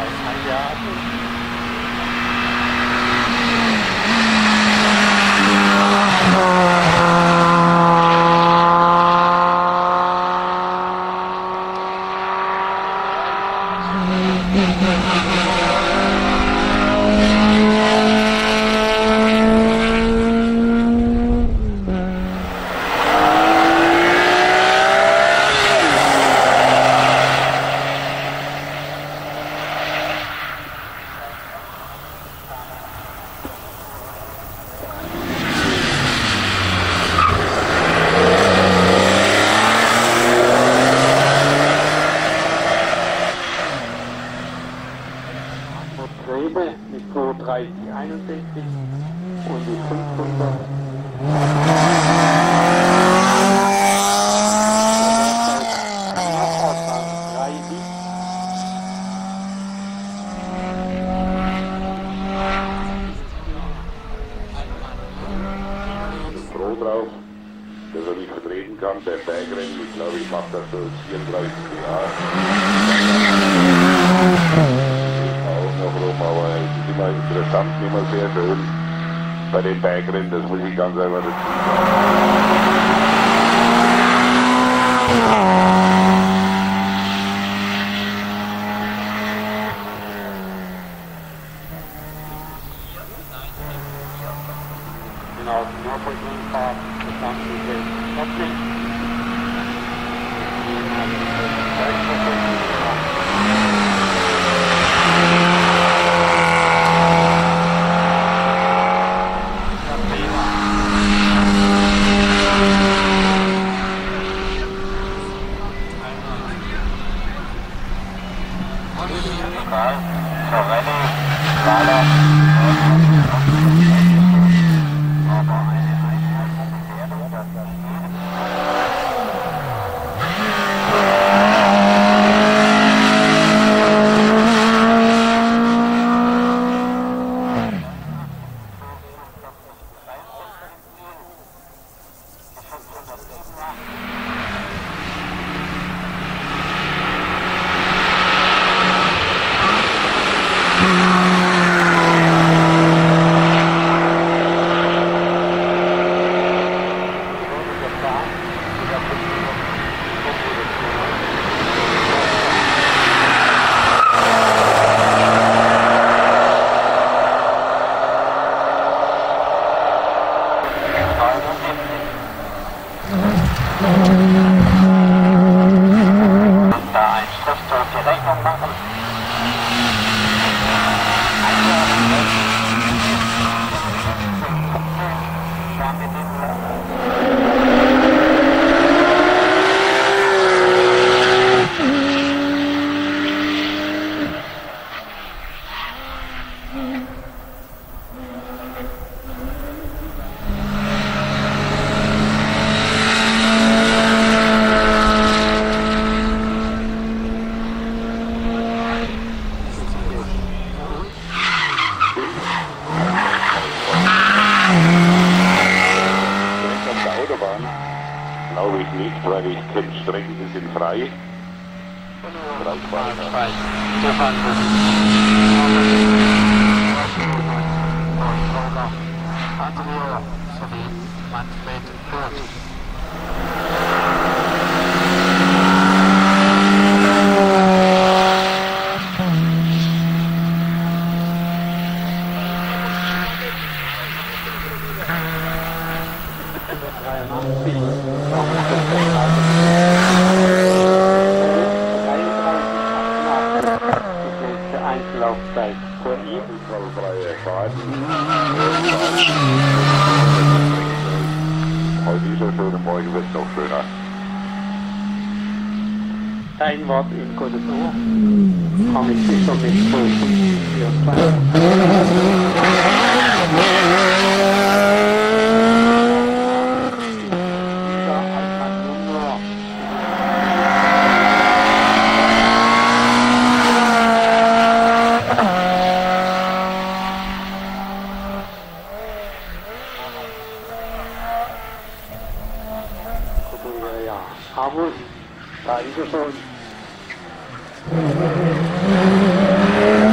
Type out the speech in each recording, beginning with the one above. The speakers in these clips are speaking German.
Mit 23061 und die 500. Froh drauf, dass er mich vertreten kann. Der Bergrennen, ich glaube, ich mache das schon 34 Jahre. Auch noch rum, aber es ist immer interessant, immer sehr schön bei den Bergrennen, das muss ich ganz einfach dazu Genau, die Nordpol-Fahrt, das Ganze ist Nordlicht. Da ein Schriftstück die Rechnung machen. Glaube ich nicht, weil ich kenne Strecken, die sind frei. Frei. Manfred Kurt. Einzellaufzeit für ihn. Unfallfreie Fahrten. Heute ist er schön, morgen wird es noch schöner. Dein Wort in Gottes Ohr. Komm ich sicher mit 1224. Ja, Abus, da ist er schon.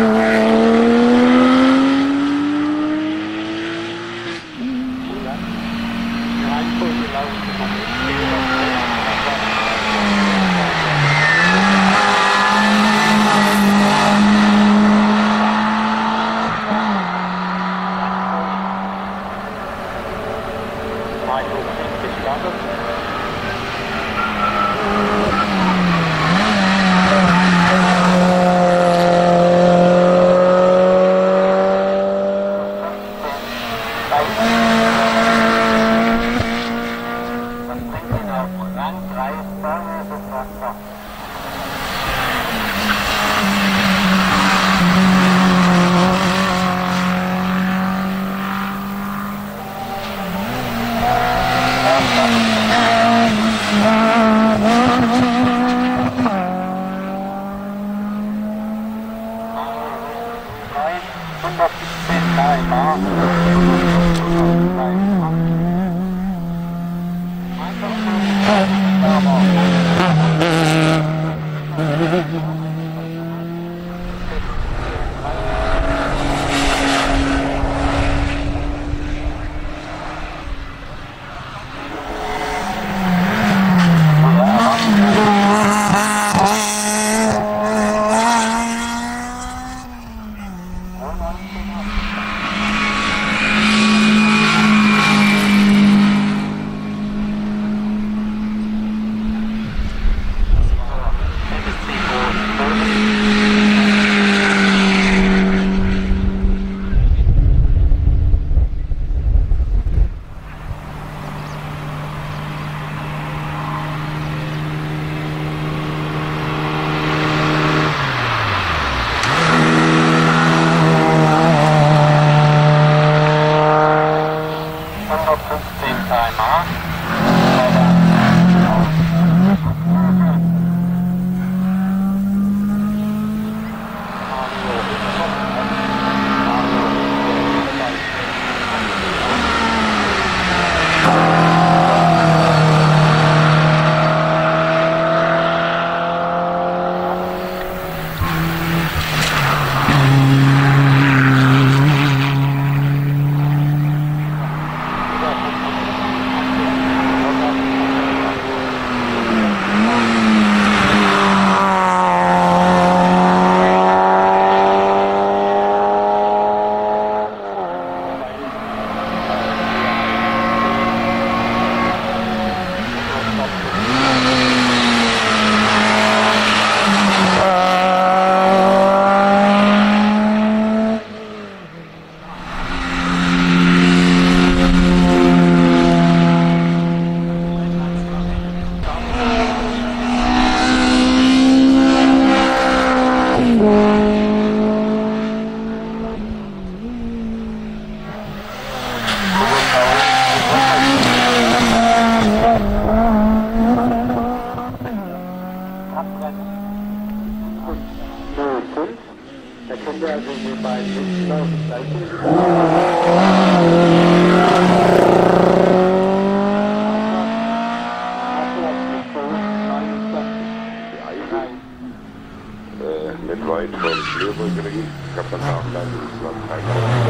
Nicht weit von Schlürbrückring, ich habe dann nachgeladen, das war kein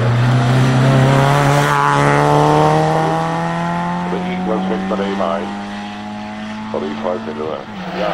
oder irgendwas fällt mir da immer ein. Aber ich weiß nicht, oder? Ja.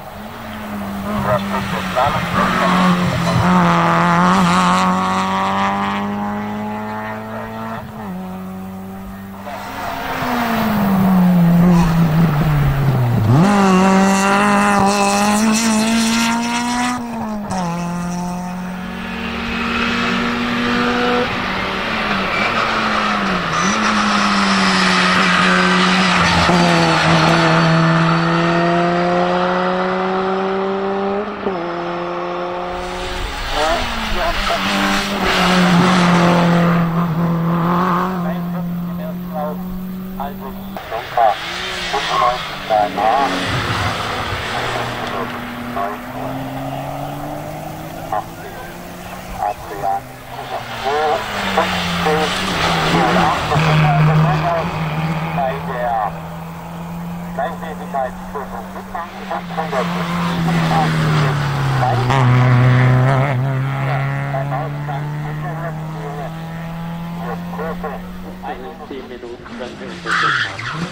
In 10 Minuten können wir in das haben.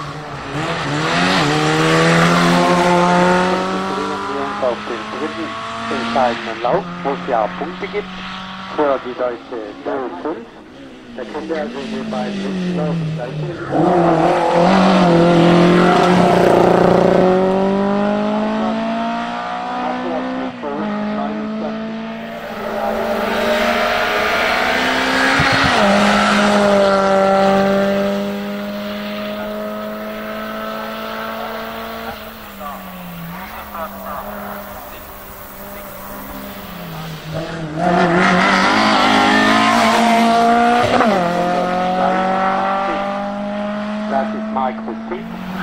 Konzentrieren wir uns auf den dritten entscheidenden Lauf, wo es ja Punkte gibt für die deutsche 05. Da könnt ihr also in den beiden letzten Laufen Das ist Michael Seat.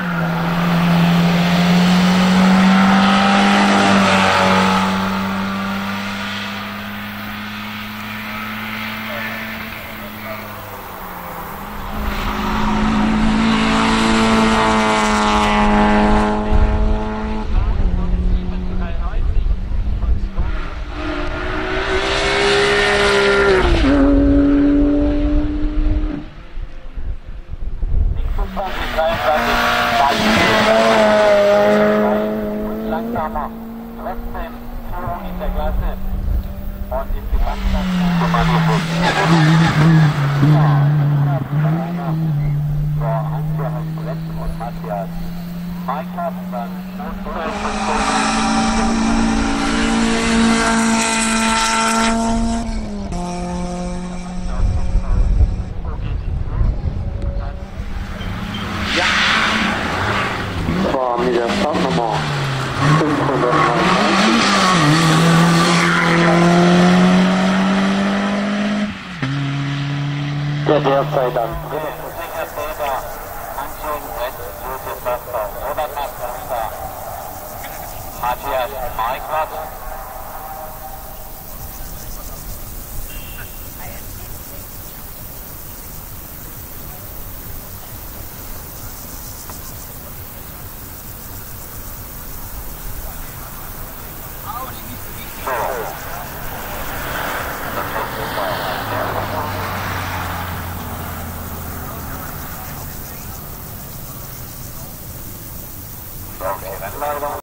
Langsamer, trotzdem Führung in der Klasse und im Gesamtkommando. Vor Hans-Johann Brett und Matthias Meiklers, dann ja, war mit der Startnummer 599. Der derzeit an Matthias Meiklers.